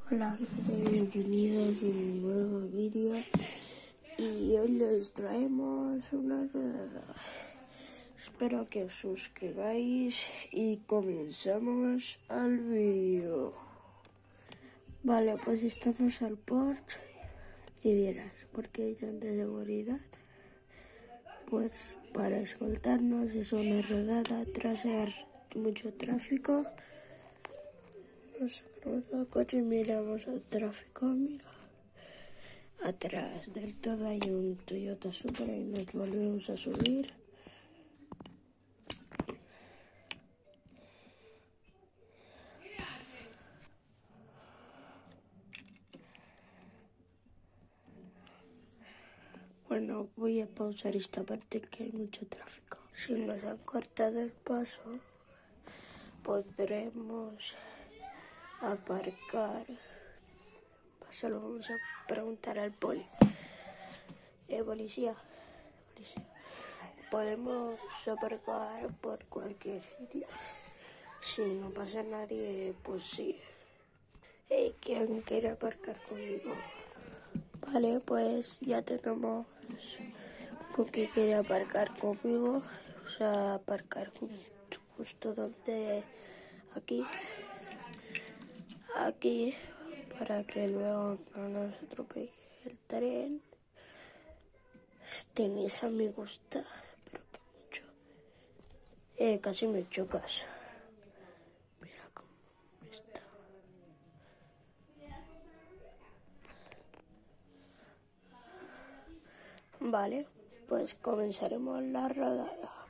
Hola, bienvenidos a un nuevo vídeo y hoy les traemos una rodada. Espero que os suscribáis y comenzamos al vídeo. Vale, pues estamos al Porsche y verás, porque hay tanta seguridad. Pues para escoltarnos es una rodada tras mucho tráfico. Nos sacamos al coche y miramos el tráfico, mira. Atrás del todo hay un Toyota Supra y nos volvemos a subir. Bueno, voy a pausar esta parte que hay mucho tráfico. Si nos han cortado el paso, podremos aparcar. Solo vamos a preguntar al poli. Policía, podemos aparcar por cualquier sitio. Si no pasa nadie, pues sí. ¿Quién quiere aparcar conmigo? Vale, pues ya tenemos uno que quiere aparcar conmigo. Vamos a aparcar justo donde aquí, para que luego no nos atropelle el tren. Este Nissan me gusta, pero que mucho. Casi me chocas. Mira cómo está. Vale, pues comenzaremos la rodada.